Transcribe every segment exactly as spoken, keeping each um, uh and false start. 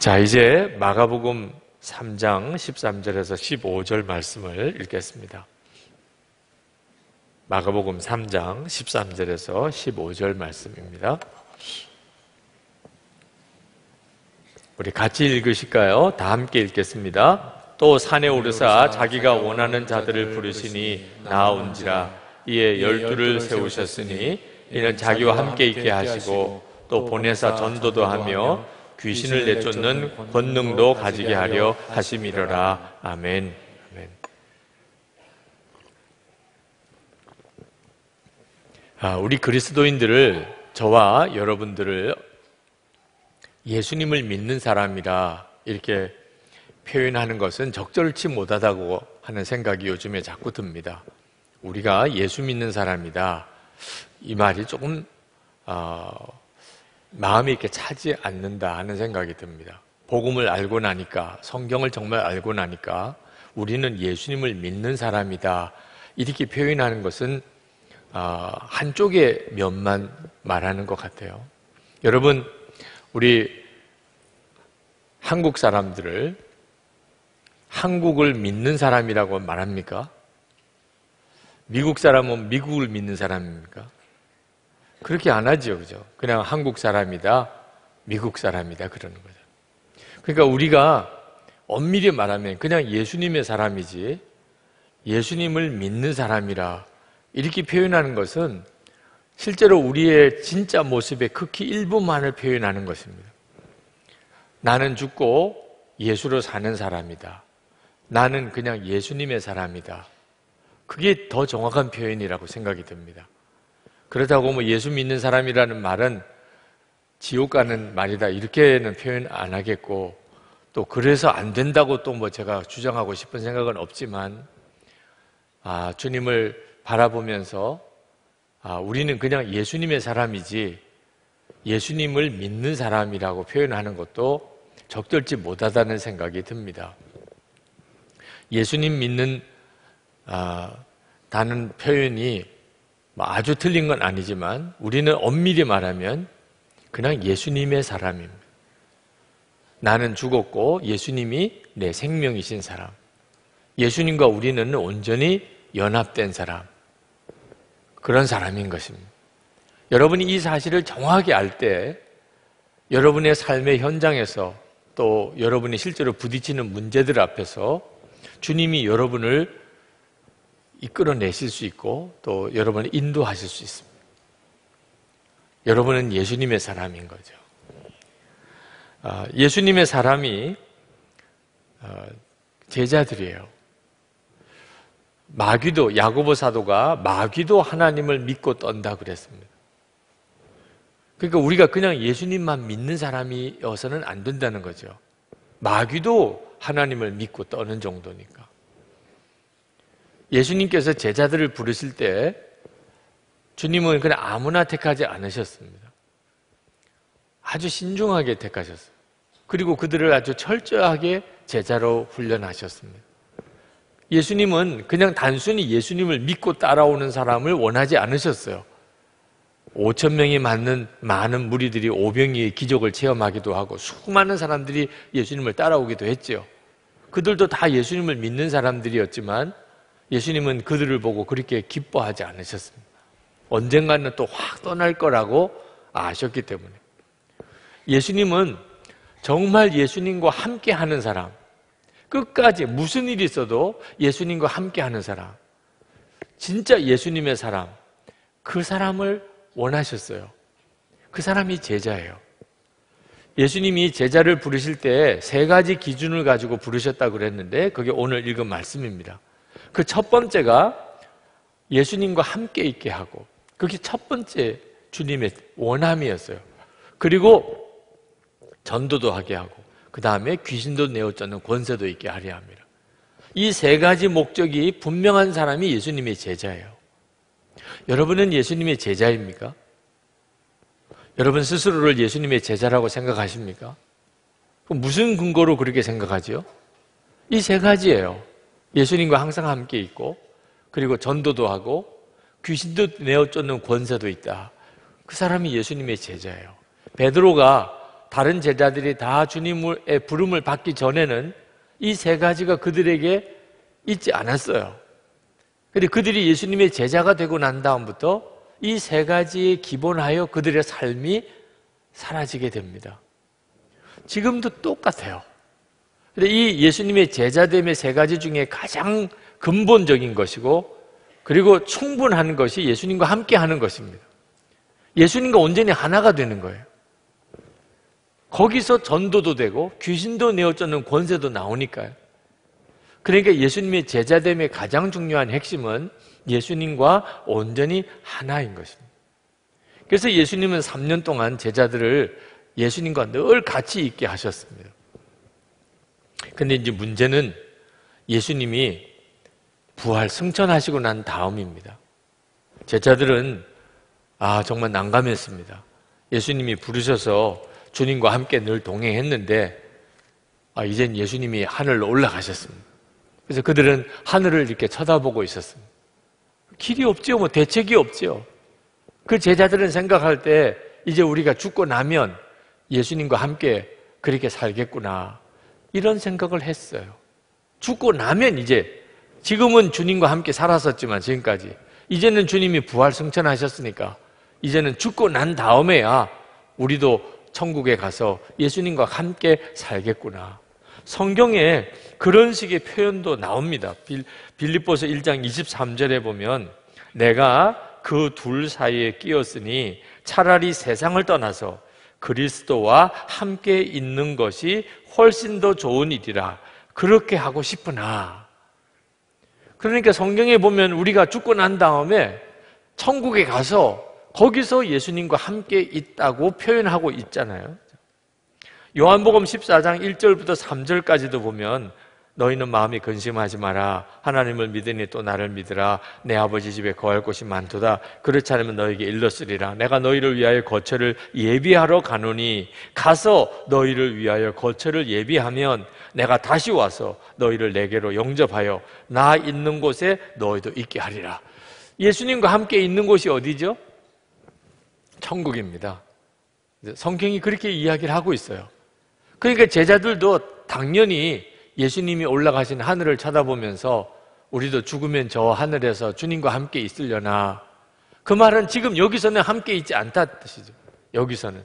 자, 이제 마가복음 삼 장 십삼 절에서 십오 절 말씀을 읽겠습니다. 마가복음 삼 장 십삼 절에서 십오 절 말씀입니다. 우리 같이 읽으실까요? 다 함께 읽겠습니다. 또 산에 오르사 자기가 원하는 자들을 부르시니 나아온지라. 이에 열두를 세우셨으니 이는 자기와 함께 있게 하시고 또 보내사 전도도 하며 귀신을 내쫓는 권능도 가지게 하려 하심이로라. 아멘. 아멘. 아, 우리 그리스도인들을, 저와 여러분들을 예수님을 믿는 사람이라 이렇게 표현하는 것은 적절치 못하다고 하는 생각이 요즘에 자꾸 듭니다. 우리가 예수 믿는 사람이다, 이 말이 조금 어, 마음이 이렇게 차지 않는다 하는 생각이 듭니다. 복음을 알고 나니까, 성경을 정말 알고 나니까 우리는 예수님을 믿는 사람이다, 이렇게 표현하는 것은 어, 한쪽의 면만 말하는 것 같아요. 여러분, 우리 한국 사람들을 한국을 믿는 사람이라고 말합니까? 미국 사람은 미국을 믿는 사람입니까? 그렇게 안 하죠, 그죠? 그냥 한국 사람이다, 미국 사람이다, 그러는 거죠. 그러니까 우리가 엄밀히 말하면 그냥 예수님의 사람이지, 예수님을 믿는 사람이라 이렇게 표현하는 것은 실제로 우리의 진짜 모습의 극히 일부만을 표현하는 것입니다. 나는 죽고 예수로 사는 사람이다. 나는 그냥 예수님의 사람이다. 그게 더 정확한 표현이라고 생각이 듭니다. 그렇다고 뭐 예수 믿는 사람이라는 말은 지옥 가는 말이다, 이렇게는 표현 안 하겠고, 또 그래서 안 된다고 또 뭐 제가 주장하고 싶은 생각은 없지만, 아, 주님을 바라보면서 아, 우리는 그냥 예수님의 사람이지 예수님을 믿는 사람이라고 표현하는 것도 적절치 못하다는 생각이 듭니다. 예수님 믿는 아, 다는 표현이 아주 틀린 건 아니지만 우리는 엄밀히 말하면 그냥 예수님의 사람입니다. 나는 죽었고 예수님이 내 생명이신 사람, 예수님과 우리는 온전히 연합된 사람, 그런 사람인 것입니다. 여러분이 이 사실을 정확하게 알 때 여러분의 삶의 현장에서, 또 여러분이 실제로 부딪히는 문제들 앞에서 주님이 여러분을 이끌어내실 수 있고 또 여러분을 인도하실 수 있습니다. 여러분은 예수님의 사람인 거죠. 예수님의 사람이 제자들이에요. 마귀도, 야고보 사도가 마귀도 하나님을 믿고 떤다 그랬습니다. 그러니까 우리가 그냥 예수님만 믿는 사람이어서는 안 된다는 거죠. 마귀도 하나님을 믿고 떠는 정도니까. 예수님께서 제자들을 부르실 때 주님은 그냥 아무나 택하지 않으셨습니다. 아주 신중하게 택하셨어요. 그리고 그들을 아주 철저하게 제자로 훈련하셨습니다. 예수님은 그냥 단순히 예수님을 믿고 따라오는 사람을 원하지 않으셨어요. 오천 명이 맞는 많은 무리들이 오병이의 기적을 체험하기도 하고 수많은 사람들이 예수님을 따라오기도 했죠. 그들도 다 예수님을 믿는 사람들이었지만 예수님은 그들을 보고 그렇게 기뻐하지 않으셨습니다. 언젠가는 또 확 떠날 거라고 아셨기 때문에. 예수님은 정말 예수님과 함께 하는 사람, 끝까지 무슨 일이 있어도 예수님과 함께 하는 사람, 진짜 예수님의 사람, 그 사람을 원하셨어요. 그 사람이 제자예요. 예수님이 제자를 부르실 때 세 가지 기준을 가지고 부르셨다고 그랬는데 그게 오늘 읽은 말씀입니다. 그 첫 번째가 예수님과 함께 있게 하고, 그게 첫 번째 주님의 원함이었어요. 그리고 전도도 하게 하고, 그 다음에 귀신도 내어쫓는 권세도 있게 하려 합니다. 이 세 가지 목적이 분명한 사람이 예수님의 제자예요. 여러분은 예수님의 제자입니까? 여러분 스스로를 예수님의 제자라고 생각하십니까? 무슨 근거로 그렇게 생각하지요? 이 세 가지예요. 예수님과 항상 함께 있고, 그리고 전도도 하고, 귀신도 내어쫓는 권세도 있다. 그 사람이 예수님의 제자예요. 베드로가 다른 제자들이 다 주님의 부름을 받기 전에는 이 세 가지가 그들에게 있지 않았어요. 그런데 그들이 예수님의 제자가 되고 난 다음부터 이 세 가지에 기본하여 그들의 삶이 사라지게 됩니다. 지금도 똑같아요. 근데 이 예수님의 제자됨의 세 가지 중에 가장 근본적인 것이고, 그리고 충분한 것이 예수님과 함께 하는 것입니다. 예수님과 온전히 하나가 되는 거예요. 거기서 전도도 되고 귀신도 내어쫓는 권세도 나오니까요. 그러니까 예수님의 제자됨의 가장 중요한 핵심은 예수님과 온전히 하나인 것입니다. 그래서 예수님은 삼 년 동안 제자들을 예수님과 늘 같이 있게 하셨습니다. 근데 이제 문제는 예수님이 부활 승천하시고 난 다음입니다. 제자들은 아 정말 난감했습니다. 예수님이 부르셔서 주님과 함께 늘 동행했는데 아 이젠 예수님이 하늘로 올라가셨습니다. 그래서 그들은 하늘을 이렇게 쳐다보고 있었습니다. 길이 없지요, 뭐 대책이 없지요. 그 제자들은 생각할 때 이제 우리가 죽고 나면 예수님과 함께 그렇게 살겠구나, 이런 생각을 했어요. 죽고 나면 이제, 지금은 주님과 함께 살았었지만 지금까지, 이제는 주님이 부활 승천하셨으니까 이제는 죽고 난 다음에야 우리도 천국에 가서 예수님과 함께 살겠구나. 성경에 그런 식의 표현도 나옵니다. 빌립보서 일 장 이십삼 절에 보면 내가 그 둘 사이에 끼었으니 차라리 세상을 떠나서 그리스도와 함께 있는 것이 훨씬 더 좋은 일이라 그렇게 하고 싶으나. 그러니까 성경에 보면 우리가 죽고 난 다음에 천국에 가서 거기서 예수님과 함께 있다고 표현하고 있잖아요. 요한복음 십사 장 일 절부터 삼 절까지도 보면 너희는 마음이 근심하지 마라. 하나님을 믿으니 또 나를 믿으라. 내 아버지 집에 거할 곳이 많도다. 그렇지 않으면 너에게 일렀으리라. 내가 너희를 위하여 거처를 예비하러 가노니 가서 너희를 위하여 거처를 예비하면 내가 다시 와서 너희를 내게로 영접하여 나 있는 곳에 너희도 있게 하리라. 예수님과 함께 있는 곳이 어디죠? 천국입니다. 성경이 그렇게 이야기를 하고 있어요. 그러니까 제자들도 당연히 예수님이 올라가신 하늘을 쳐다보면서 우리도 죽으면 저 하늘에서 주님과 함께 있으려나. 그 말은 지금 여기서는 함께 있지 않다는 뜻이죠. 여기서는.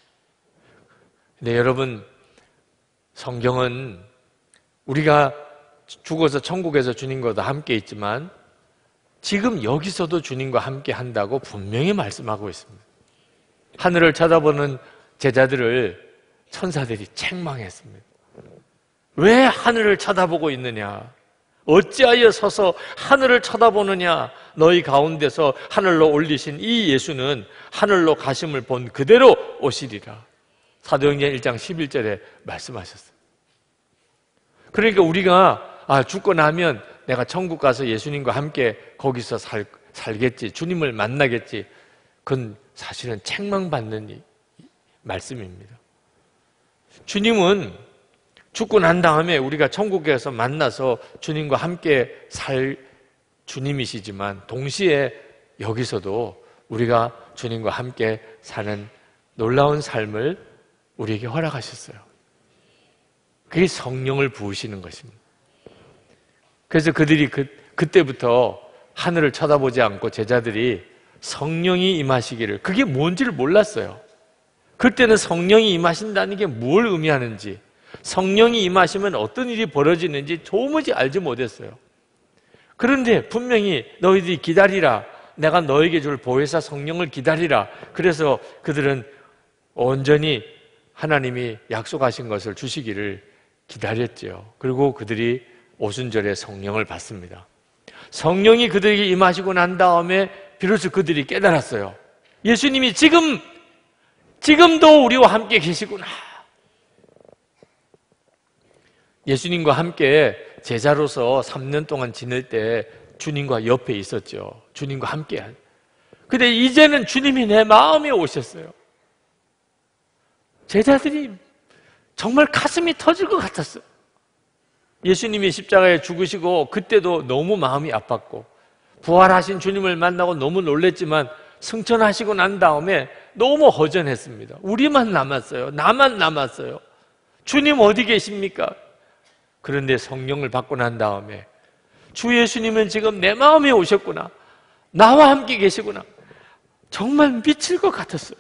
근데 여러분, 성경은 우리가 죽어서 천국에서 주님과 함께 있지만 지금 여기서도 주님과 함께 한다고 분명히 말씀하고 있습니다. 하늘을 쳐다보는 제자들을 천사들이 책망했습니다. 왜 하늘을 쳐다보고 있느냐? 어찌하여 서서 하늘을 쳐다보느냐? 너희 가운데서 하늘로 올리신 이 예수는 하늘로 가심을 본 그대로 오시리라. 사도행전 일 장 십일 절에 말씀하셨어요. 그러니까 우리가 아, 죽고 나면 내가 천국 가서 예수님과 함께 거기서 살, 살겠지, 주님을 만나겠지, 그건 사실은 책망받는 이, 말씀입니다. 주님은 죽고 난 다음에 우리가 천국에서 만나서 주님과 함께 살 주님이시지만 동시에 여기서도 우리가 주님과 함께 사는 놀라운 삶을 우리에게 허락하셨어요. 그게 성령을 부으시는 것입니다. 그래서 그들이 그, 그때부터 하늘을 쳐다보지 않고 제자들이 성령이 임하시기를, 그게 뭔지를 몰랐어요. 그때는 성령이 임하신다는 게 뭘 의미하는지, 성령이 임하시면 어떤 일이 벌어지는지 도무지 알지 못했어요. 그런데 분명히 너희들이 기다리라, 내가 너에게 줄 보혜사 성령을 기다리라. 그래서 그들은 온전히 하나님이 약속하신 것을 주시기를 기다렸죠. 그리고 그들이 오순절에 성령을 받습니다. 성령이 그들에게 임하시고 난 다음에 비로소 그들이 깨달았어요. 예수님이 지금 지금도 우리와 함께 계시구나. 예수님과 함께 제자로서 삼 년 동안 지낼 때 주님과 옆에 있었죠. 주님과 함께. 근데 이제는 주님이 내 마음에 오셨어요. 제자들이 정말 가슴이 터질 것 같았어요. 예수님이 십자가에 죽으시고 그때도 너무 마음이 아팠고 부활하신 주님을 만나고 너무 놀랬지만 승천하시고 난 다음에 너무 허전했습니다. 우리만 남았어요. 나만 남았어요. 주님 어디 계십니까? 그런데 성령을 받고 난 다음에 주 예수님은 지금 내 마음에 오셨구나. 나와 함께 계시구나. 정말 미칠 것 같았어요.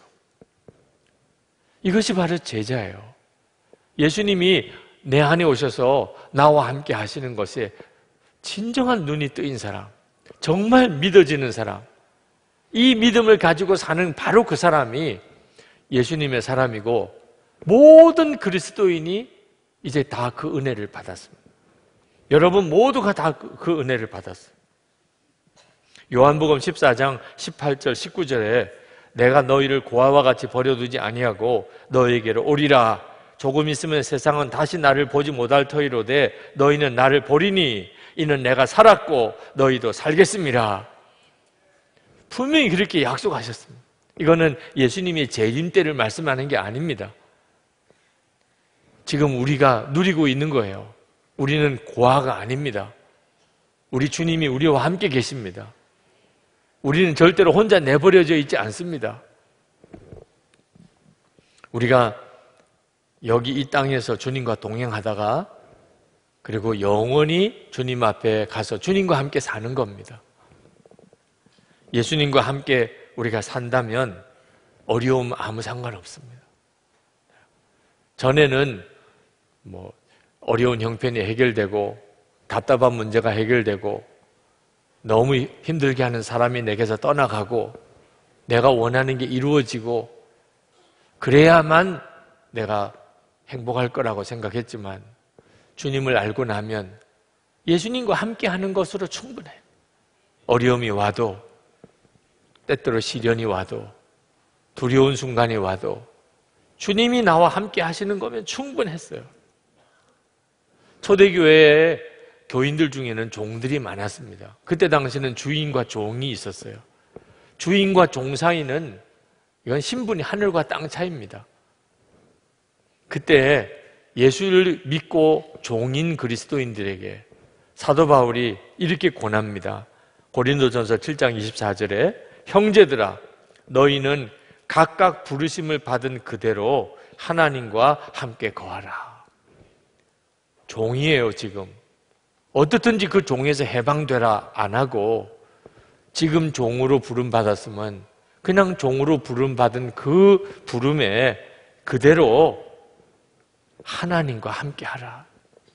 이것이 바로 제자예요. 예수님이 내 안에 오셔서 나와 함께 하시는 것에 진정한 눈이 뜨인 사람, 정말 믿어지는 사람, 이 믿음을 가지고 사는 바로 그 사람이 예수님의 사람이고 모든 그리스도인이 이제 다 그 은혜를 받았습니다. 여러분 모두가 다 그 은혜를 받았어요. 요한복음 십사 장 십팔 절 십구 절에 내가 너희를 고아와 같이 버려두지 아니하고 너희에게로 오리라. 조금 있으면 세상은 다시 나를 보지 못할 터이로되 너희는 나를 보리니 이는 내가 살았고 너희도 살겠습니다. 분명히 그렇게 약속하셨습니다. 이거는 예수님의 재림 때를 말씀하는 게 아닙니다. 지금 우리가 누리고 있는 거예요. 우리는 고아가 아닙니다. 우리 주님이 우리와 함께 계십니다. 우리는 절대로 혼자 내버려져 있지 않습니다. 우리가 여기 이 땅에서 주님과 동행하다가 그리고 영원히 주님 앞에 가서 주님과 함께 사는 겁니다. 예수님과 함께 우리가 산다면 어려움 아무 상관없습니다. 전에는 뭐 어려운 형편이 해결되고 답답한 문제가 해결되고 너무 힘들게 하는 사람이 내게서 떠나가고 내가 원하는 게 이루어지고 그래야만 내가 행복할 거라고 생각했지만 주님을 알고 나면 예수님과 함께 하는 것으로 충분해요. 어려움이 와도 때때로 시련이 와도 두려운 순간이 와도 주님이 나와 함께 하시는 거면 충분했어요. 초대교회에 교인들 중에는 종들이 많았습니다. 그때 당시는 주인과 종이 있었어요. 주인과 종 사이는 이건 신분이 하늘과 땅 차이입니다. 그때 예수를 믿고 종인 그리스도인들에게 사도 바울이 이렇게 권합니다. 고린도전서 칠 장 이십사 절에 형제들아 너희는 각각 부르심을 받은 그대로 하나님과 함께 거하라. 종이에요. 지금 어떻든지 그 종에서 해방되라 안 하고 지금 종으로 부름받았으면 그냥 종으로 부름받은 그 부름에 그대로 하나님과 함께 하라.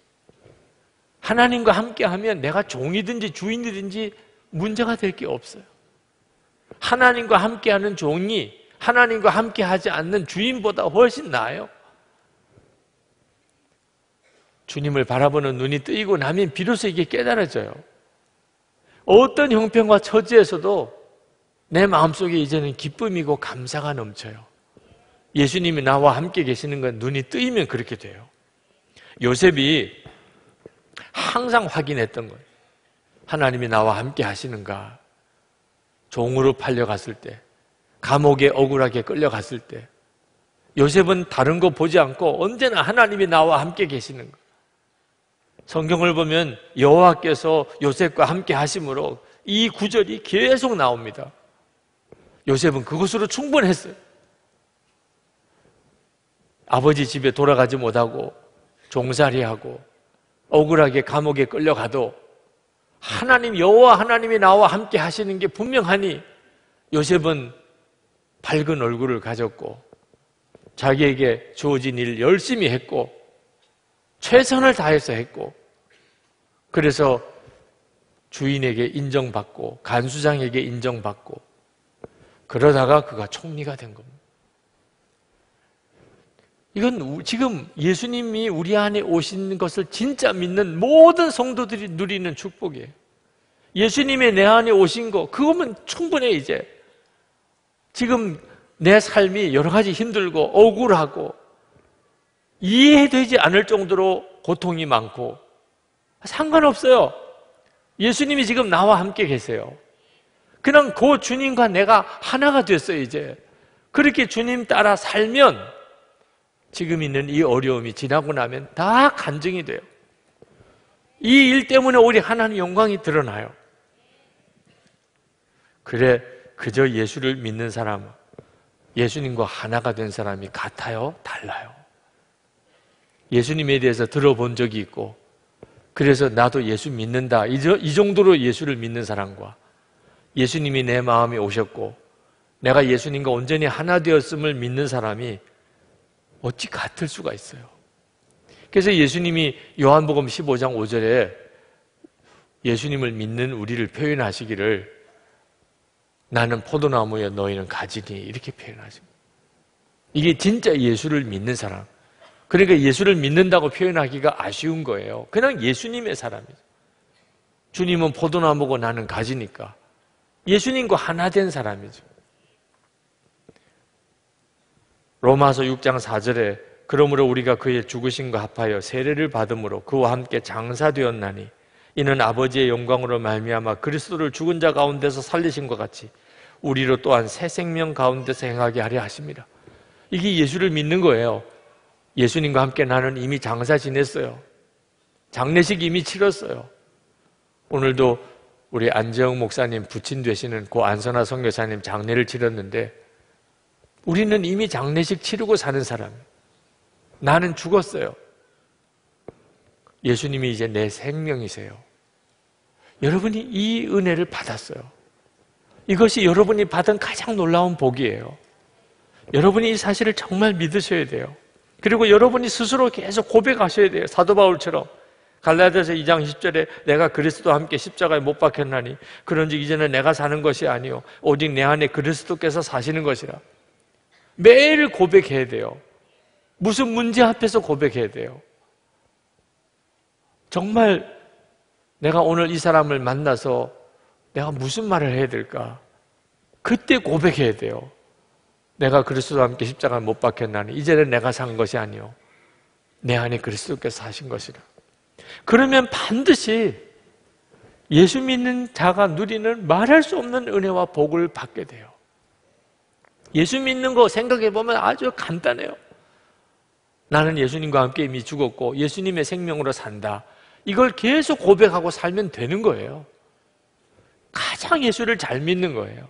하나님과 함께 하면 내가 종이든지 주인이든지 문제가 될 게 없어요. 하나님과 함께 하는 종이 하나님과 함께 하지 않는 주인보다 훨씬 나아요. 주님을 바라보는 눈이 뜨이고 나면 비로소 이게 깨달아져요. 어떤 형편과 처지에서도 내 마음속에 이제는 기쁨이고 감사가 넘쳐요. 예수님이 나와 함께 계시는 건 눈이 뜨이면 그렇게 돼요. 요셉이 항상 확인했던 거예요. 하나님이 나와 함께 하시는가? 종으로 팔려갔을 때, 감옥에 억울하게 끌려갔을 때 요셉은 다른 거 보지 않고 언제나 하나님이 나와 함께 계시는 거예요. 성경을 보면 여호와께서 요셉과 함께 하심으로 이 구절이 계속 나옵니다. 요셉은 그것으로 충분했어요. 아버지 집에 돌아가지 못하고 종살이하고 억울하게 감옥에 끌려가도 하나님 여호와 하나님이 나와 함께 하시는 게 분명하니 요셉은 밝은 얼굴을 가졌고 자기에게 주어진 일 열심히 했고 최선을 다해서 했고 그래서 주인에게 인정받고 간수장에게 인정받고 그러다가 그가 총리가 된 겁니다. 이건 지금 예수님이 우리 안에 오신 것을 진짜 믿는 모든 성도들이 누리는 축복이에요. 예수님이 내 안에 오신 거 그거면 충분해. 이제 지금 내 삶이 여러 가지 힘들고 억울하고 이해되지 않을 정도로 고통이 많고 상관없어요. 예수님이 지금 나와 함께 계세요. 그냥 그 주님과 내가 하나가 됐어요. 이제 그렇게 주님 따라 살면 지금 있는 이 어려움이 지나고 나면 다 간증이 돼요. 이 일 때문에 오히려 하나님 영광이 드러나요. 그래 그저 예수를 믿는 사람, 예수님과 하나가 된 사람이 같아요? 달라요? 예수님에 대해서 들어본 적이 있고 그래서 나도 예수 믿는다 이 정도로 예수를 믿는 사람과 예수님이 내 마음에 오셨고 내가 예수님과 온전히 하나 되었음을 믿는 사람이 어찌 같을 수가 있어요? 그래서 예수님이 요한복음 십오 장 오 절에 예수님을 믿는 우리를 표현하시기를 나는 포도나무에 너희는 가지니 이렇게 표현하십니다. 이게 진짜 예수를 믿는 사람. 그러니까 예수를 믿는다고 표현하기가 아쉬운 거예요. 그냥 예수님의 사람이죠. 주님은 포도나무고 나는 가지니까 예수님과 하나 된 사람이죠. 로마서 육 장 사 절에 그러므로 우리가 그의 죽으심과 합하여 세례를 받음으로 그와 함께 장사되었나니 이는 아버지의 영광으로 말미암아 그리스도를 죽은 자 가운데서 살리신 것 같이 우리로 또한 새 생명 가운데서 행하게 하려 하십니다. 이게 예수를 믿는 거예요. 예수님과 함께 나는 이미 장사 지냈어요. 장례식 이미 치렀어요. 오늘도 우리 안재영 목사님 부친 되시는 고 안선아 선교사님 장례를 치렀는데 우리는 이미 장례식 치르고 사는 사람이에요. 나는 죽었어요. 예수님이 이제 내 생명이세요. 여러분이 이 은혜를 받았어요. 이것이 여러분이 받은 가장 놀라운 복이에요. 여러분이 이 사실을 정말 믿으셔야 돼요. 그리고 여러분이 스스로 계속 고백하셔야 돼요. 사도 바울처럼 갈라디아서 이 장 십 절에 내가 그리스도와 함께 십자가에 못 박혔나니 그런즉 이제는 내가 사는 것이 아니요 오직 내 안에 그리스도께서 사시는 것이라. 매일 고백해야 돼요. 무슨 문제 앞에서 고백해야 돼요. 정말 내가 오늘 이 사람을 만나서 내가 무슨 말을 해야 될까? 그때 고백해야 돼요. 내가 그리스도와 함께 십자가에 못 박혔나니 이제는 내가 산 것이 아니요 내 안에 그리스도께서 사신 것이라. 그러면 반드시 예수 믿는 자가 누리는 말할 수 없는 은혜와 복을 받게 돼요. 예수 믿는 거 생각해 보면 아주 간단해요. 나는 예수님과 함께 이미 죽었고 예수님의 생명으로 산다. 이걸 계속 고백하고 살면 되는 거예요. 가장 예수를 잘 믿는 거예요.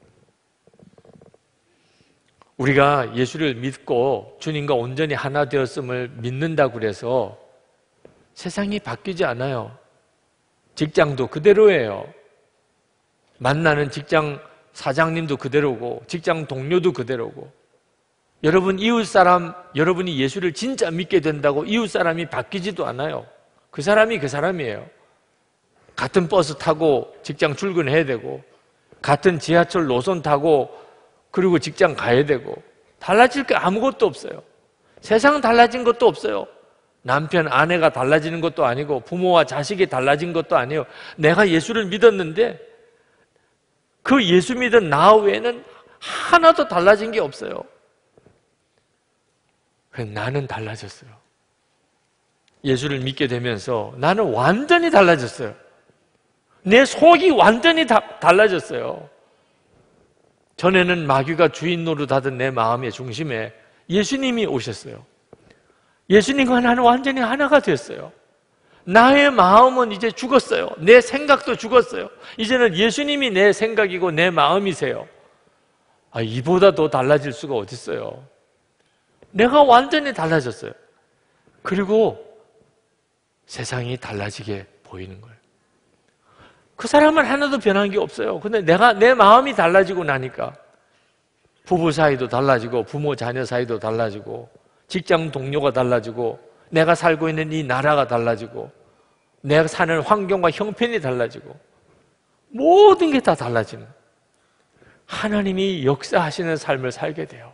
우리가 예수를 믿고 주님과 온전히 하나 되었음을 믿는다고 그래서 세상이 바뀌지 않아요. 직장도 그대로예요. 만나는 직장 사장님도 그대로고 직장 동료도 그대로고 여러분 이웃사람, 여러분이 예수를 진짜 믿게 된다고 이웃사람이 바뀌지도 않아요. 그 사람이 그 사람이에요. 같은 버스 타고 직장 출근해야 되고 같은 지하철 노선 타고 그리고 직장 가야 되고 달라질 게 아무것도 없어요. 세상 달라진 것도 없어요. 남편, 아내가 달라지는 것도 아니고 부모와 자식이 달라진 것도 아니에요. 내가 예수를 믿었는데 그 예수 믿은 나 외에는 하나도 달라진 게 없어요. 나는 달라졌어요. 예수를 믿게 되면서 나는 완전히 달라졌어요. 내 속이 완전히 다, 달라졌어요. 전에는 마귀가 주인 노릇하던 내 마음의 중심에 예수님이 오셨어요. 예수님과 나는 완전히 하나가 됐어요. 나의 마음은 이제 죽었어요. 내 생각도 죽었어요. 이제는 예수님이 내 생각이고 내 마음이세요. 아, 이보다 더 달라질 수가 어딨어요. 내가 완전히 달라졌어요. 그리고 세상이 달라지게 보이는 거예요. 그 사람은 하나도 변한 게 없어요. 근데 내가, 내 마음이 달라지고 나니까 부부 사이도 달라지고 부모 자녀 사이도 달라지고 직장 동료가 달라지고 내가 살고 있는 이 나라가 달라지고 내가 사는 환경과 형편이 달라지고 모든 게 다 달라지는 하나님이 역사하시는 삶을 살게 돼요.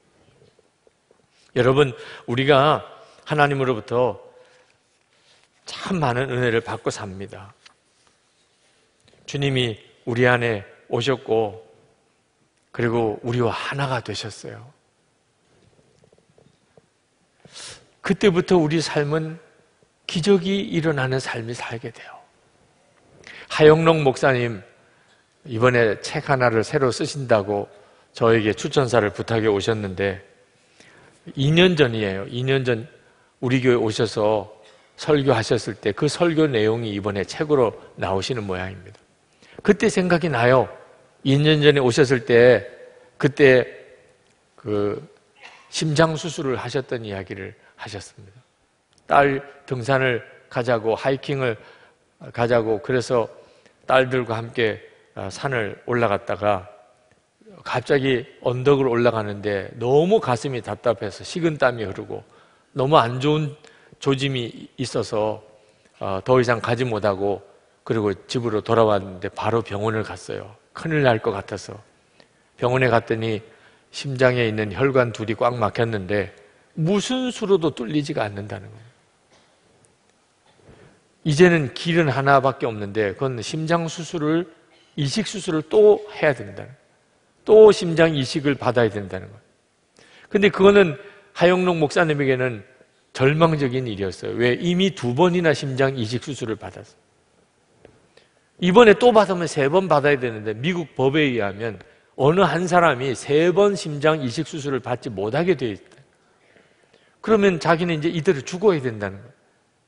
여러분, 우리가 하나님으로부터 참 많은 은혜를 받고 삽니다. 주님이 우리 안에 오셨고 그리고 우리와 하나가 되셨어요. 그때부터 우리 삶은 기적이 일어나는 삶이 살게 돼요. 하영록 목사님 이번에 책 하나를 새로 쓰신다고 저에게 추천사를 부탁해 오셨는데 이 년 전이에요. 이 년 전 우리 교회 오셔서 설교하셨을 때 그 설교 내용이 이번에 책으로 나오시는 모양입니다. 그때 생각이 나요. 이 년 전에 오셨을 때 그때 그 심장 수술을 하셨던 이야기를 하셨습니다. 딸 등산을 가자고, 하이킹을 가자고, 그래서 딸들과 함께 산을 올라갔다가 갑자기 언덕을 올라가는데 너무 가슴이 답답해서 식은땀이 흐르고 너무 안 좋은 조짐이 있어서 더 이상 가지 못하고, 그리고 집으로 돌아왔는데 바로 병원을 갔어요. 큰일 날 것 같아서. 병원에 갔더니 심장에 있는 혈관 둘이 꽉 막혔는데 무슨 수로도 뚫리지가 않는다는 거예요. 이제는 길은 하나밖에 없는데 그건 심장 수술을, 이식 수술을 또 해야 된다는 거예요. 또 심장 이식을 받아야 된다는 거예요. 근데 그거는 하영록 목사님에게는 절망적인 일이었어요. 왜? 이미 두 번이나 심장 이식 수술을 받았어요. 이번에 또 받으면 세 번 받아야 되는데 미국 법에 의하면 어느 한 사람이 세 번 심장 이식 수술을 받지 못하게 되어 있다. 그러면 자기는 이제 이대로 죽어야 된다는 거예요.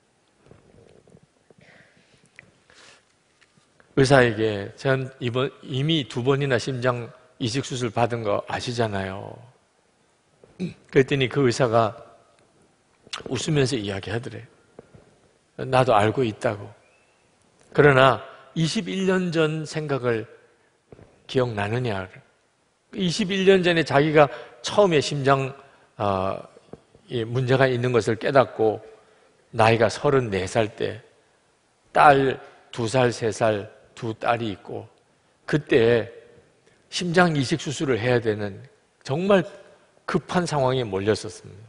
의사에게 전 이번 이미 두 번이나 심장 이식 수술 받은 거 아시잖아요. 그랬더니 그 의사가 웃으면서 이야기하더래요. 나도 알고 있다고. 그러나 이십일 년 전 생각을 기억나느냐. 이십일 년 전에 자기가 처음에 심장 어, 문제가 있는 것을 깨닫고 나이가 서른네 살 때 딸 두 살, 세 살 두 딸이 있고 그때 심장 이식 수술을 해야 되는 정말 급한 상황에 몰렸었습니다.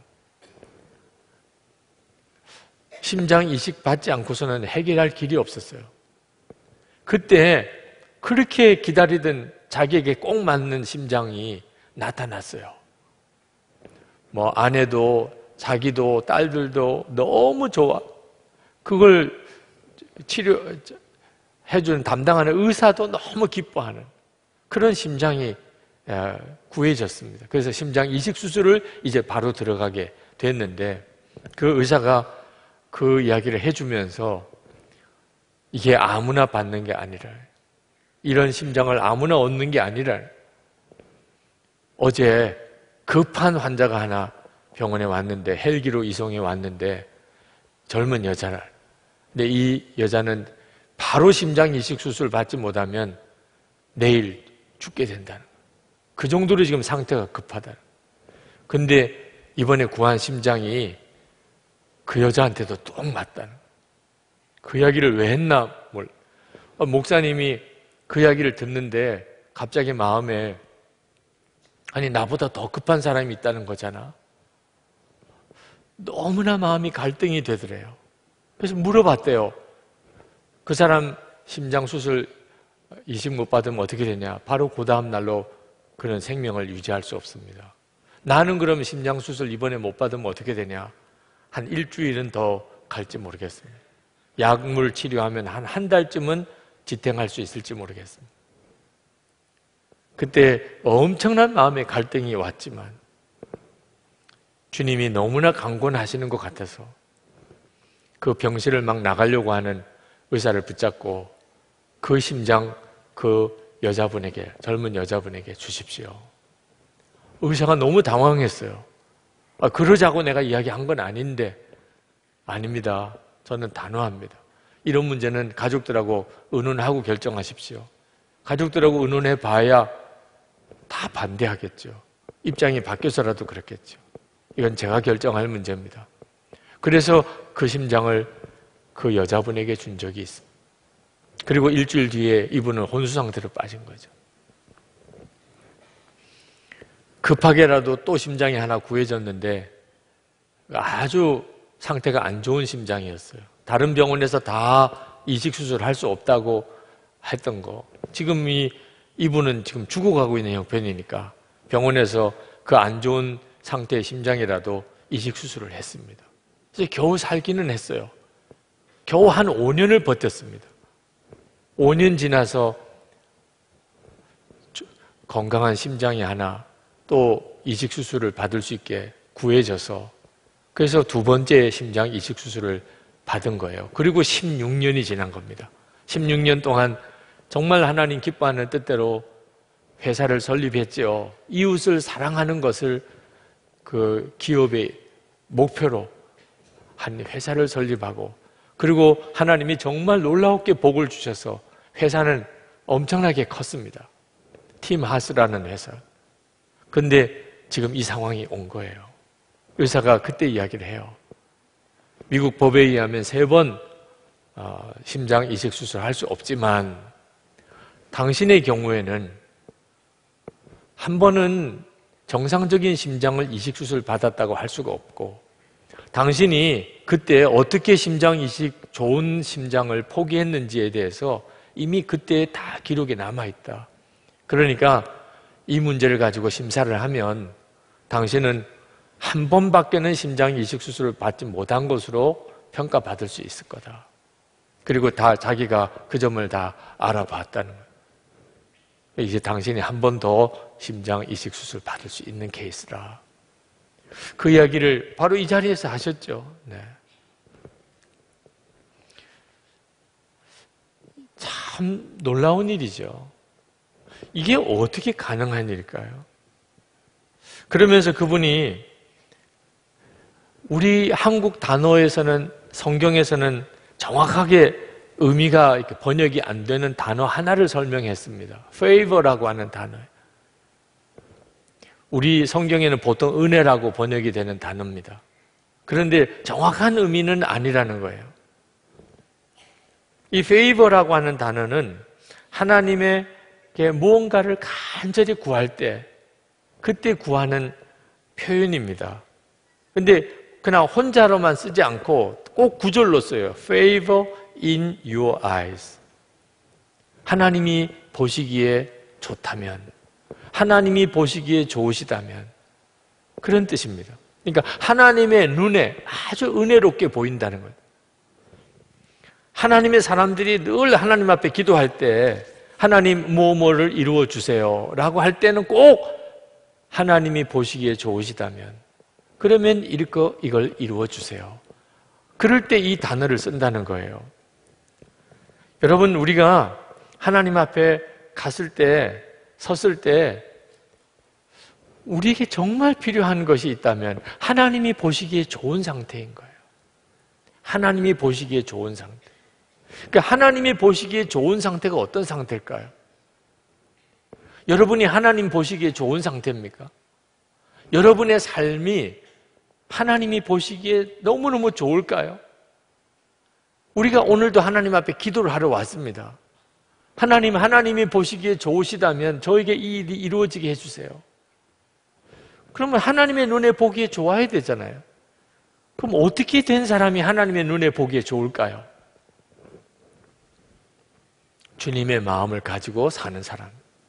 심장 이식 받지 않고서는 해결할 길이 없었어요. 그때 그렇게 기다리던 자기에게 꼭 맞는 심장이 나타났어요. 뭐 아내도 자기도 딸들도 너무 좋아. 그걸 치료해주는 담당하는 의사도 너무 기뻐하는 그런 심장이 구해졌습니다. 그래서 심장 이식 수술을 이제 바로 들어가게 됐는데 그 의사가 그 이야기를 해주면서 이게 아무나 받는 게 아니라, 이런 심장을 아무나 얻는 게 아니라, 어제 급한 환자가 하나 병원에 왔는데, 헬기로 이송해 왔는데 젊은 여자라. 근데 이 여자는 바로 심장 이식 수술 받지 못하면 내일 죽게 된다는 거예요. 그 정도로 지금 상태가 급하다. 근데 이번에 구한 심장이 그 여자한테도 똑 맞다는 거예요. 그 이야기를 왜 했나 몰라. 목사님이 그 이야기를 듣는데 갑자기 마음에, 아니 나보다 더 급한 사람이 있다는 거잖아. 너무나 마음이 갈등이 되더래요. 그래서 물어봤대요. 그 사람 심장 수술 이식 못 받으면 어떻게 되냐. 바로 그 다음 날로 그런 생명을 유지할 수 없습니다. 나는 그럼 심장 수술 이번에 못 받으면 어떻게 되냐. 한 일주일은 더 갈지 모르겠습니다. 약물 치료하면 한 한 달쯤은 지탱할 수 있을지 모르겠습니다. 그때 엄청난 마음의 갈등이 왔지만 주님이 너무나 강권하시는 것 같아서 그 병실을 막 나가려고 하는 의사를 붙잡고 그 심장 그 여자분에게, 젊은 여자분에게 주십시오. 의사가 너무 당황했어요. 아, 그러자고 내가 이야기한 건 아닌데. 아닙니다. 저는 단호합니다. 이런 문제는 가족들하고 의논하고 결정하십시오. 가족들하고 의논해 봐야 다 반대하겠죠. 입장이 바뀌어서라도 그렇겠죠. 이건 제가 결정할 문제입니다. 그래서 그 심장을 그 여자분에게 준 적이 있습니다. 그리고 일주일 뒤에 이분은 혼수 상태로 빠진 거죠. 급하게라도 또 심장이 하나 구해졌는데 아주 상태가 안 좋은 심장이었어요. 다른 병원에서 다 이식 수술을 할 수 없다고 했던 거. 지금 이, 이분은 지금 죽어가고 있는 형편이니까 병원에서 그 안 좋은 상태의 심장이라도 이식 수술을 했습니다. 그래서 겨우 살기는 했어요. 겨우 한 오 년을 버텼습니다. 오 년 지나서 건강한 심장이 하나 또 이식 수술을 받을 수 있게 구해져서 그래서 두 번째 심장 이식 수술을 받은 거예요. 그리고 십육 년이 지난 겁니다. 십육 년 동안 정말 하나님 기뻐하는 뜻대로 회사를 설립했죠. 이웃을 사랑하는 것을 그 기업의 목표로 한 회사를 설립하고, 그리고 하나님이 정말 놀라웠게 복을 주셔서 회사는 엄청나게 컸습니다. 팀 하스라는 회사. 근데 지금 이 상황이 온 거예요. 의사가 그때 이야기를 해요. 미국 법에 의하면 세 번 어, 심장 이식 수술을 할 수 없지만 당신의 경우에는 한 번은 정상적인 심장을 이식 수술 받았다고 할 수가 없고, 당신이 그때 어떻게 심장 이식 좋은 심장을 포기했는지에 대해서 이미 그때 다 기록이 남아있다. 그러니까 이 문제를 가지고 심사를 하면 당신은 한 번밖에는 심장 이식 수술을 받지 못한 것으로 평가받을 수 있을 거다. 그리고 다 자기가 그 점을 다 알아봤다는 거예요. 이제 당신이 한 번 더 심장 이식 수술 받을 수 있는 케이스라. 그 이야기를 바로 이 자리에서 하셨죠. 네. 참 놀라운 일이죠. 이게 어떻게 가능한 일일까요? 그러면서 그분이 우리 한국 단어에서는, 성경에서는 정확하게 의미가 이렇게 번역이 안 되는 단어 하나를 설명했습니다. favor라고 하는 단어. 우리 성경에는 보통 은혜라고 번역이 되는 단어입니다. 그런데 정확한 의미는 아니라는 거예요. 이 favor라고 하는 단어는 하나님에게 무언가를 간절히 구할 때 그때 구하는 표현입니다. 근데 그냥 혼자로만 쓰지 않고 꼭 구절로 써요. favor in your eyes. 하나님이 보시기에 좋다면, 하나님이 보시기에 좋으시다면, 그런 뜻입니다. 그러니까 하나님의 눈에 아주 은혜롭게 보인다는 거예요. 하나님의 사람들이 늘 하나님 앞에 기도할 때 하나님 뭐뭐를 이루어 주세요 라고 할 때는 꼭 하나님이 보시기에 좋으시다면, 그러면 이거, 이걸 이루어 주세요. 그럴 때 이 단어를 쓴다는 거예요. 여러분, 우리가 하나님 앞에 갔을 때, 섰을 때 우리에게 정말 필요한 것이 있다면 하나님이 보시기에 좋은 상태인 거예요. 하나님이 보시기에 좋은 상태. 그러니까 하나님이 보시기에 좋은 상태가 어떤 상태일까요? 여러분이 하나님 보시기에 좋은 상태입니까? 여러분의 삶이 하나님이 보시기에 너무너무 좋을까요? 우리가 오늘도 하나님 앞에 기도를 하러 왔습니다. 하나님, 하나님이 보시기에 좋으시다면 저에게 이 일이 이루어지게 해주세요. 그러면 하나님의 눈에 보기에 좋아야 되잖아요. 그럼 어떻게 된 사람이 하나님의 눈에 보기에 좋을까요? 주님의 마음을 가지고 사는 사람.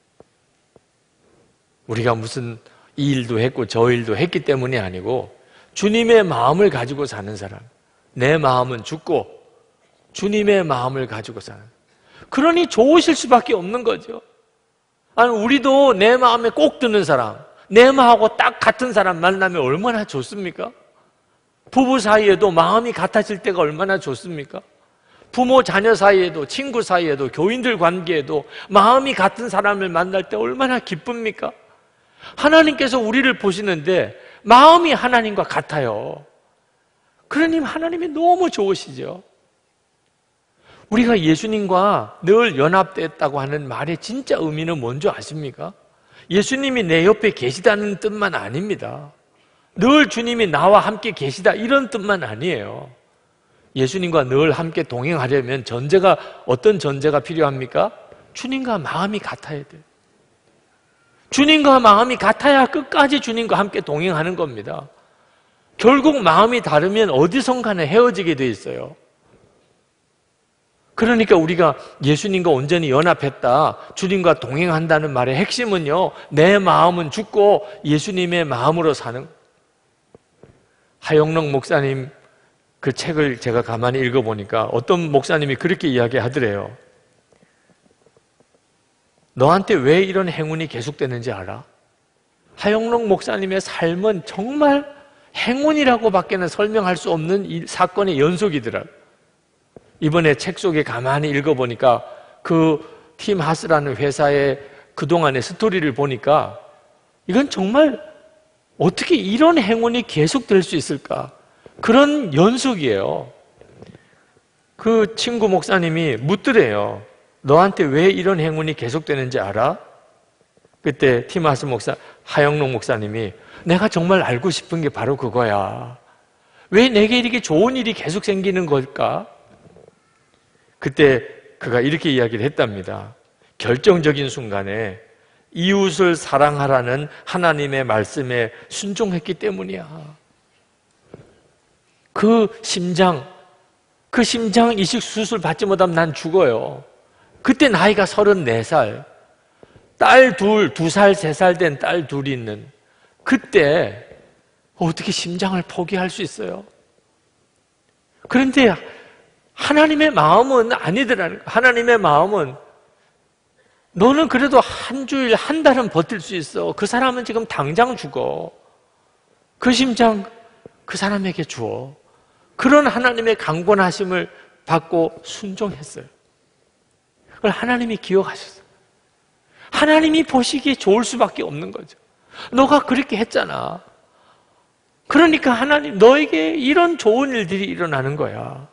우리가 무슨 이 일도 했고 저 일도 했기 때문이 아니고 주님의 마음을 가지고 사는 사람. 내 마음은 죽고 주님의 마음을 가지고 사는. 그러니 좋으실 수밖에 없는 거죠. 아니, 우리도 내 마음에 꼭 드는 사람, 내 마음하고 딱 같은 사람 만나면 얼마나 좋습니까? 부부 사이에도 마음이 같아질 때가 얼마나 좋습니까? 부모 자녀 사이에도, 친구 사이에도, 교인들 관계에도 마음이 같은 사람을 만날 때 얼마나 기쁩니까? 하나님께서 우리를 보시는데 마음이 하나님과 같아요. 그러니 하나님이 너무 좋으시죠. 우리가 예수님과 늘 연합됐다고 하는 말의 진짜 의미는 뭔지 아십니까? 예수님이 내 옆에 계시다는 뜻만 아닙니다. 늘 주님이 나와 함께 계시다 이런 뜻만 아니에요. 예수님과 늘 함께 동행하려면 전제가, 어떤 전제가 필요합니까? 주님과 마음이 같아야 돼요. 주님과 마음이 같아야 끝까지 주님과 함께 동행하는 겁니다. 결국 마음이 다르면 어디선가는 헤어지게 돼 있어요. 그러니까 우리가 예수님과 온전히 연합했다, 주님과 동행한다는 말의 핵심은요, 내 마음은 죽고 예수님의 마음으로 사는. 하영록 목사님 그 책을 제가 가만히 읽어보니까 어떤 목사님이 그렇게 이야기하더래요. 너한테 왜 이런 행운이 계속되는지 알아? 하영록 목사님의 삶은 정말 행운이라고 밖에는 설명할 수 없는 이 사건의 연속이더라고요. 이번에 책 속에 가만히 읽어보니까 그 팀 하스라는 회사의 그동안의 스토리를 보니까 이건 정말 어떻게 이런 행운이 계속될 수 있을까? 그런 연속이에요. 그 친구 목사님이 묻더래요. 너한테 왜 이런 행운이 계속되는지 알아? 그때 티마스 목사, 하영록 목사님이 내가 정말 알고 싶은 게 바로 그거야. 왜 내게 이렇게 좋은 일이 계속 생기는 걸까? 그때 그가 이렇게 이야기를 했답니다. 결정적인 순간에 이웃을 사랑하라는 하나님의 말씀에 순종했기 때문이야. 그 심장, 그 심장 이식 수술 받지 못하면 난 죽어요. 그때 나이가 서른네 살, 딸 둘, 두 살, 세 살 된 딸 둘이 있는 그때 어떻게 심장을 포기할 수 있어요? 그런데 하나님의 마음은 아니더라는 거예요. 하나님의 마음은 너는 그래도 한 주일, 한 달은 버틸 수 있어. 그 사람은 지금 당장 죽어. 그 심장 그 사람에게 주어. 그런 하나님의 강권하심을 받고 순종했어요. 그걸 하나님이 기억하셨어요. 하나님이 보시기에 좋을 수밖에 없는 거죠. 너가 그렇게 했잖아. 그러니까 하나님 너에게 이런 좋은 일들이 일어나는 거야.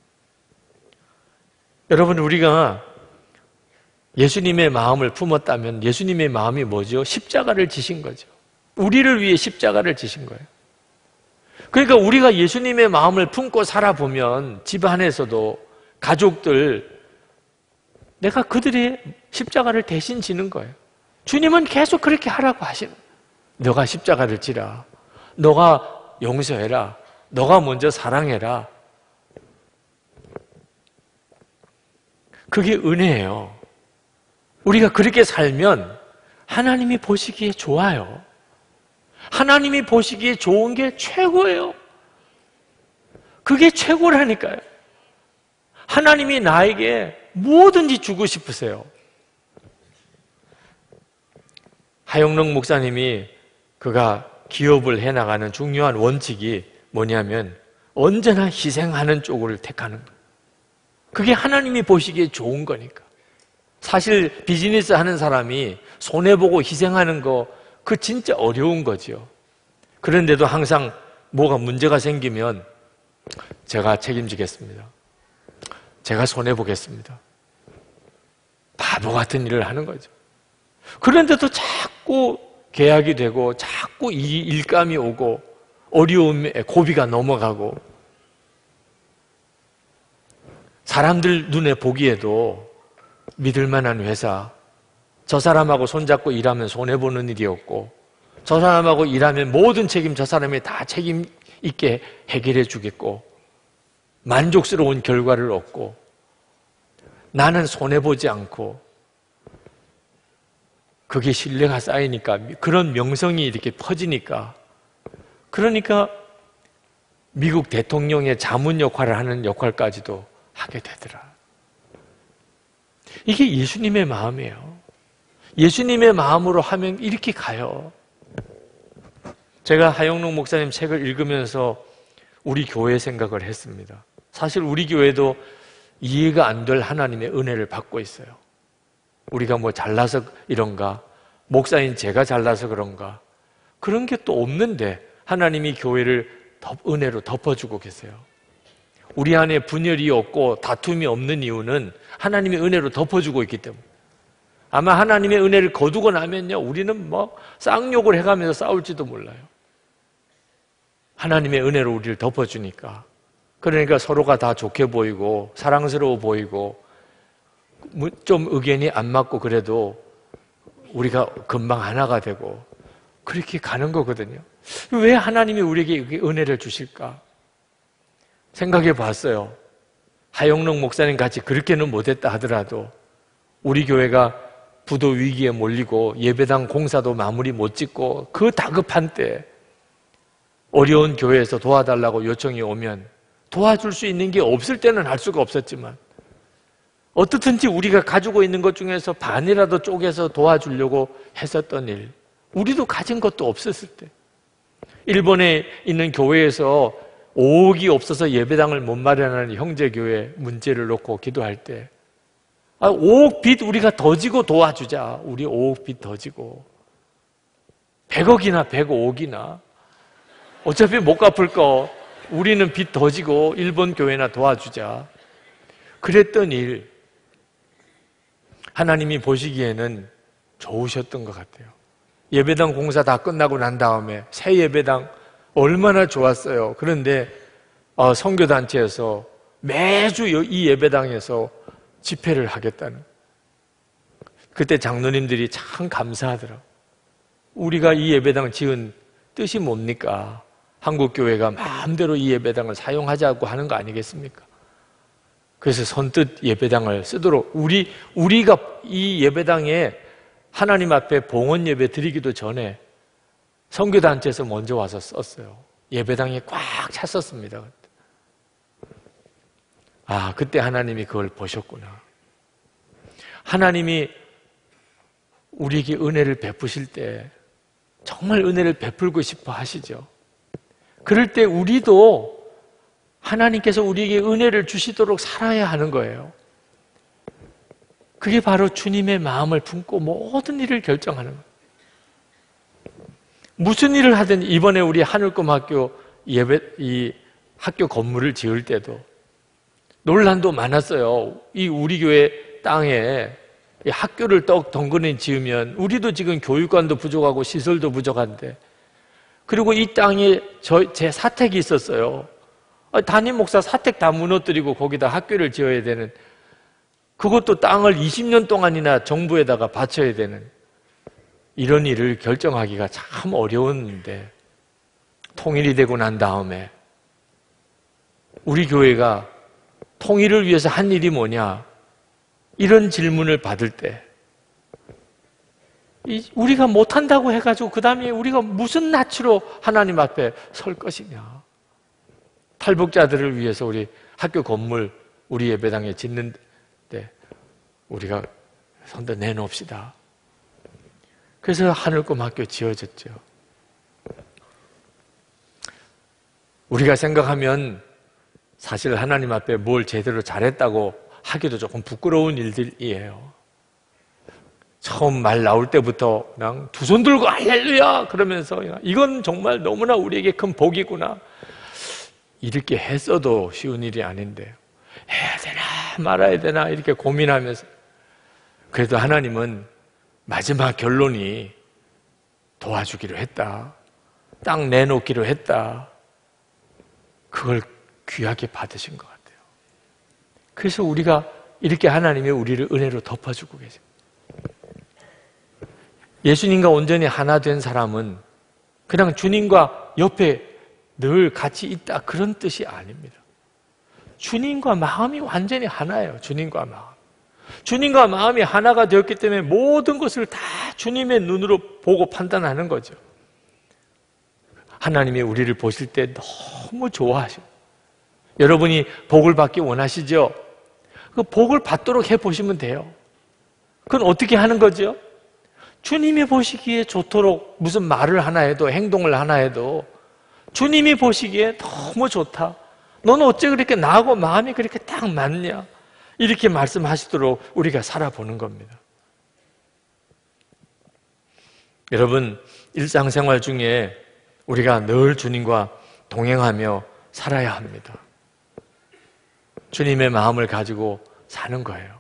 여러분, 우리가 예수님의 마음을 품었다면 예수님의 마음이 뭐죠? 십자가를 지신 거죠. 우리를 위해 십자가를 지신 거예요. 그러니까 우리가 예수님의 마음을 품고 살아보면 집안에서도 가족들, 내가 그들의 십자가를 대신 지는 거예요. 주님은 계속 그렇게 하라고 하시는 거예요. 너가 십자가를 지라. 너가 용서해라. 너가 먼저 사랑해라. 그게 은혜예요. 우리가 그렇게 살면 하나님이 보시기에 좋아요. 하나님이 보시기에 좋은 게 최고예요. 그게 최고라니까요. 하나님이 나에게 뭐든지 주고 싶으세요. 하영록 목사님이 그가 기업을 해나가는 중요한 원칙이 뭐냐면 언제나 희생하는 쪽을 택하는 거예요. 그게 하나님이 보시기에 좋은 거니까. 사실 비즈니스 하는 사람이 손해보고 희생하는 거, 그 진짜 어려운 거죠. 그런데도 항상 뭐가 문제가 생기면 제가 책임지겠습니다. 제가 손해보겠습니다. 바보 같은 일을 하는 거죠. 그런데도 자꾸 계약이 되고 자꾸 일감이 오고 어려움에 고비가 넘어가고 사람들 눈에 보기에도 믿을 만한 회사, 저 사람하고 손잡고 일하면 손해보는 일이 없고 저 사람하고 일하면 모든 책임 저 사람이 다 책임 있게 해결해 주겠고 만족스러운 결과를 얻고 나는 손해보지 않고 그게 신뢰가 쌓이니까 그런 명성이 이렇게 퍼지니까 그러니까 미국 대통령의 자문 역할을 하는 역할까지도 하게 되더라. 이게 예수님의 마음이에요. 예수님의 마음으로 하면 이렇게 가요. 제가 하영록 목사님 책을 읽으면서 우리 교회 생각을 했습니다. 사실 우리 교회도 이해가 안 될 하나님의 은혜를 받고 있어요. 우리가 뭐 잘나서 이런가, 목사인 제가 잘나서 그런가, 그런 게 또 없는데 하나님이 교회를 은혜로 덮어주고 계세요. 우리 안에 분열이 없고 다툼이 없는 이유는 하나님의 은혜로 덮어주고 있기 때문에. 아마 하나님의 은혜를 거두고 나면요, 우리는 뭐 쌍욕을 해가면서 싸울지도 몰라요. 하나님의 은혜로 우리를 덮어주니까. 그러니까 서로가 다 좋게 보이고 사랑스러워 보이고 좀 의견이 안 맞고 그래도 우리가 금방 하나가 되고 그렇게 가는 거거든요. 왜 하나님이 우리에게 은혜를 주실까? 생각해 봤어요. 하영록 목사님 같이 그렇게는 못했다 하더라도 우리 교회가 부도 위기에 몰리고 예배당 공사도 마무리 못 짓고 그 다급한 때 어려운 교회에서 도와달라고 요청이 오면 도와줄 수 있는 게 없을 때는 할 수가 없었지만 어떻든지 우리가 가지고 있는 것 중에서 반이라도 쪼개서 도와주려고 했었던 일, 우리도 가진 것도 없었을 때, 일본에 있는 교회에서 오억이 없어서 예배당을 못 마련하는 형제교회 문제를 놓고 기도할 때 아, 오억 빚 우리가 더 지고 도와주자. 우리 오억 빚 더 지고. 백억이나 백오억이나. 어차피 못 갚을 거 우리는 빚 더 지고 일본 교회나 도와주자. 그랬던 일, 하나님이 보시기에는 좋으셨던 것 같아요. 예배당 공사 다 끝나고 난 다음에 새 예배당 얼마나 좋았어요. 그런데 어, 선교단체에서 매주 이 예배당에서 집회를 하겠다는, 그때 장로님들이 참 감사하더라고요. 우리가 이 예배당 지은 뜻이 뭡니까? 한국교회가 마음대로 이 예배당을 사용하자고 하는 거 아니겠습니까? 그래서 선뜻 예배당을 쓰도록, 우리, 우리가 이 예배당에 하나님 앞에 봉헌 예배 드리기도 전에 선교단체에서 먼저 와서 썼어요. 예배당에 꽉 찼었습니다. 아, 그때 하나님이 그걸 보셨구나. 하나님이 우리에게 은혜를 베푸실 때 정말 은혜를 베풀고 싶어 하시죠. 그럴 때 우리도 하나님께서 우리에게 은혜를 주시도록 살아야 하는 거예요. 그게 바로 주님의 마음을 품고 모든 일을 결정하는 거예요. 무슨 일을 하든, 이번에 우리 하늘꿈학교 예배, 이 학교 건물을 지을 때도 논란도 많았어요. 이 우리 교회 땅에 이 학교를 떡 덩그러니 지으면 우리도 지금 교육관도 부족하고 시설도 부족한데, 그리고 이 땅에 저, 제 사택이 있었어요. 담임 목사 사택 다 무너뜨리고 거기다 학교를 지어야 되는, 그것도 땅을 이십 년 동안이나 정부에다가 바쳐야 되는 이런 일을 결정하기가 참 어려웠는데, 통일이 되고 난 다음에 우리 교회가 통일을 위해서 한 일이 뭐냐, 이런 질문을 받을 때 우리가 못한다고 해가지고 그 다음에 우리가 무슨 낯으로 하나님 앞에 설 것이냐. 탈북자들을 위해서 우리 학교 건물 우리 예배당에 짓는데 우리가 선뜻 내놓읍시다. 그래서 하늘꿈학교 지어졌죠. 우리가 생각하면 사실 하나님 앞에 뭘 제대로 잘했다고 하기도 조금 부끄러운 일들이에요. 처음 말 나올 때부터 그냥 두 손 들고 할렐루야 그러면서 이건 정말 너무나 우리에게 큰 복이구나, 이렇게 했어도 쉬운 일이 아닌데 해야 되나 말아야 되나 이렇게 고민하면서, 그래도 하나님은 마지막 결론이 도와주기로 했다, 땅 내놓기로 했다, 그걸 귀하게 받으신 것 같아요. 그래서 우리가 이렇게 하나님이 우리를 은혜로 덮어주고 계십니다. 예수님과 온전히 하나 된 사람은 그냥 주님과 옆에 늘 같이 있다 그런 뜻이 아닙니다. 주님과 마음이 완전히 하나예요. 주님과 마음. 주님과 마음이 하나가 되었기 때문에 모든 것을 다 주님의 눈으로 보고 판단하는 거죠. 하나님이 우리를 보실 때 너무 좋아하셔요. 여러분이 복을 받기 원하시죠? 그 복을 받도록 해보시면 돼요. 그건 어떻게 하는 거죠? 주님이 보시기에 좋도록 무슨 말을 하나 해도, 행동을 하나 해도 주님이 보시기에 너무 좋다, 너는 어째 그렇게 나하고 마음이 그렇게 딱 맞냐, 이렇게 말씀하시도록 우리가 살아보는 겁니다. 여러분, 일상생활 중에 우리가 늘 주님과 동행하며 살아야 합니다. 주님의 마음을 가지고 사는 거예요.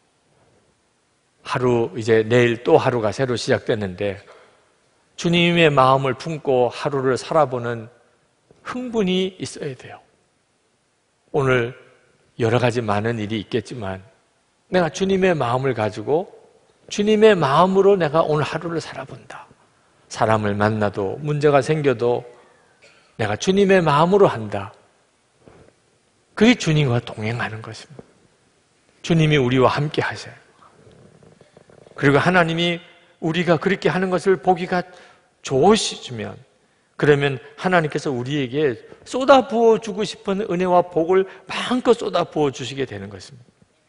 하루, 이제 내일 또 하루가 새로 시작됐는데 주님의 마음을 품고 하루를 살아보는 흥분이 있어야 돼요. 오늘 여러 가지 많은 일이 있겠지만 내가 주님의 마음을 가지고 주님의 마음으로 내가 오늘 하루를 살아본다. 사람을 만나도 문제가 생겨도 내가 주님의 마음으로 한다. 그게 주님과 동행하는 것입니다. 주님이 우리와 함께 하셔요. 그리고 하나님이 우리가 그렇게 하는 것을 보기가 좋으시면, 그러면 하나님께서 우리에게 쏟아 부어주고 싶은 은혜와 복을 마음껏 쏟아 부어주시게 되는 것입니다.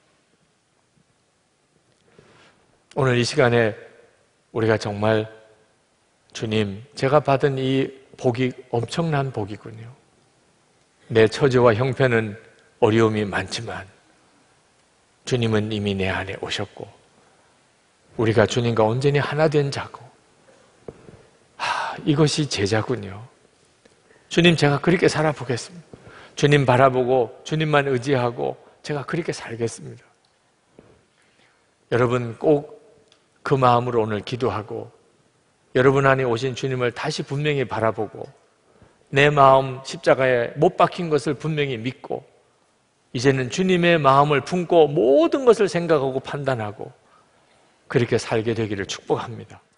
오늘 이 시간에 우리가 정말 주님, 제가 받은 이 복이 엄청난 복이군요. 내 처지와 형편은 어려움이 많지만 주님은 이미 내 안에 오셨고 우리가 주님과 온전히 하나 된 자고, 하, 이것이 제자군요. 주님, 제가 그렇게 살아보겠습니다. 주님 바라보고 주님만 의지하고 제가 그렇게 살겠습니다. 여러분 꼭 그 마음으로 오늘 기도하고 여러분 안에 오신 주님을 다시 분명히 바라보고 내 마음 십자가에 못 박힌 것을 분명히 믿고 이제는 주님의 마음을 품고 모든 것을 생각하고 판단하고 그렇게 살게 되기를 축복합니다.